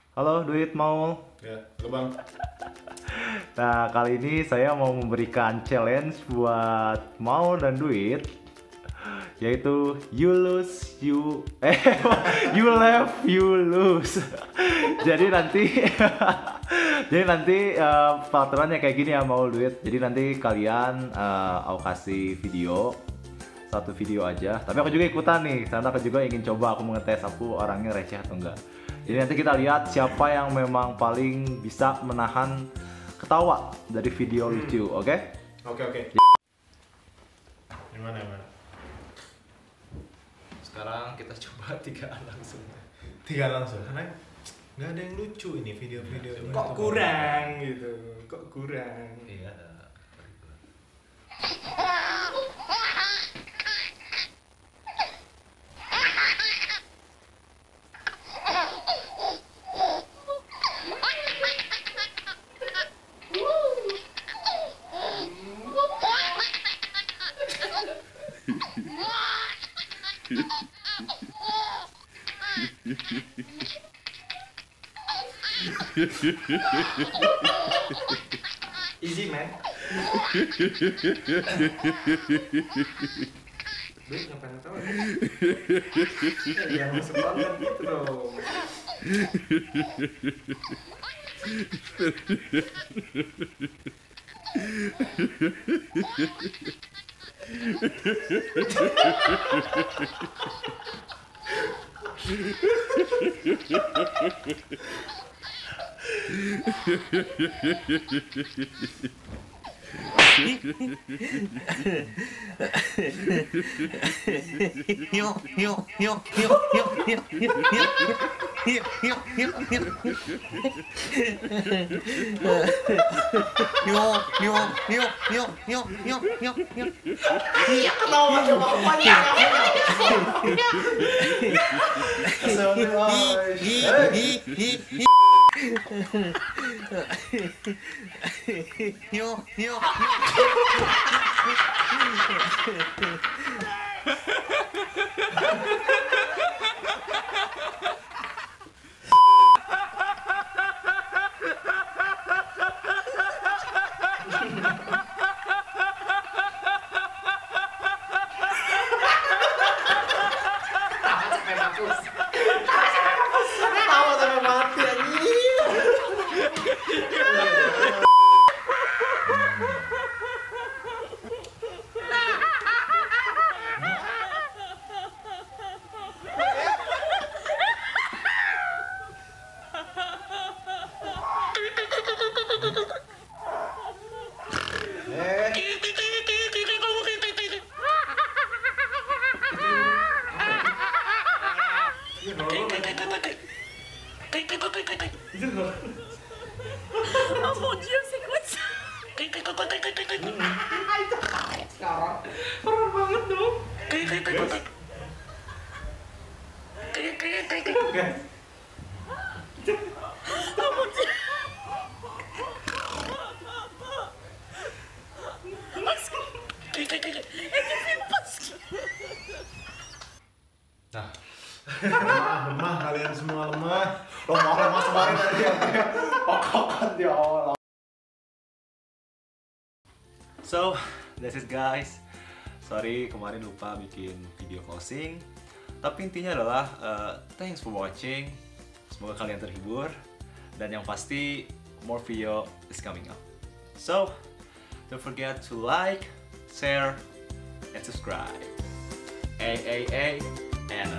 Halo Duit Maul. Ya, halo Bang. Nah, kali ini saya mau memberikan challenge buat Maul dan Duit, yaitu you lose you you left you lose. Jadi nanti peraturannya kayak gini ya Maul Duit. Jadi nanti kalian aku kasih video, satu video aja. Tapi aku juga ikutan nih, karena aku juga ingin coba, aku mengetes aku orangnya receh atau enggak. Jadi nanti kita lihat siapa yang memang paling bisa menahan ketawa dari video lucu, oke? Oke. Gimana? Sekarang kita coba 3 langsung. 3 langsung. Karena nggak ada yang lucu ini video-video. Kok kurang gitu? Kok kurang? Iya. Easy man. Duit ngapain tahu? Jangan masuk konten gitu dong. Tawa sampai mati anjing. Oh mon dieu, c'est quoi ça? Sekarang keren banget dong. Oh mon dieu. Nah, lemah kalian semua lemah. Lemah semarin tadi ya. Pokokan di awal. So, that's it guys. Sorry kemarin lupa bikin video closing. Tapi intinya adalah thanks for watching. Semoga kalian terhibur. Dan yang pasti more video is coming up. So, don't forget to like, share, and subscribe. And